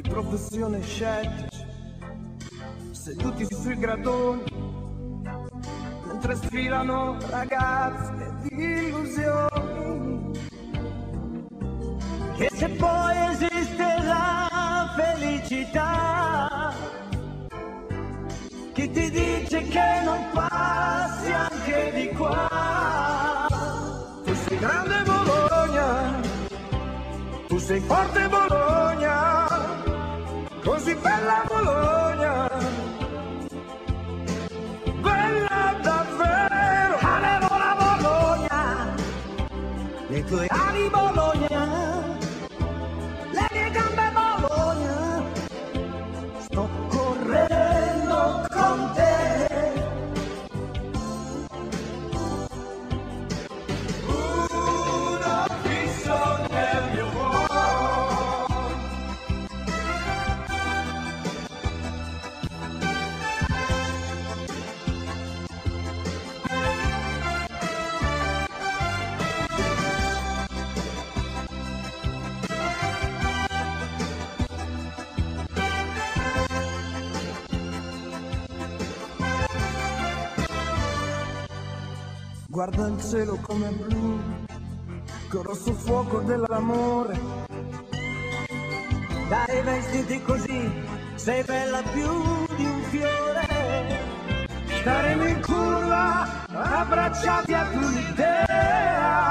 professione scettici, seduti sui gradoni, mentre sfilano ragazze di illusioni. E se poi esiste la felicità, chi ti dice che non passi anche di qua? Tu sei grande Bologna, tu sei forte Bologna, così bella Bologna, bella davvero. Aleluia Bologna, le tue ali Bologna, le mie gambe Bologna, sto correndo con te. Uno fisso nel mio cuore. Guarda il cielo come blu, col rosso fuoco dell'amore. Dai vestiti così, sei bella più di un fiore. Staremo in curva, abbracciati ad un'idea.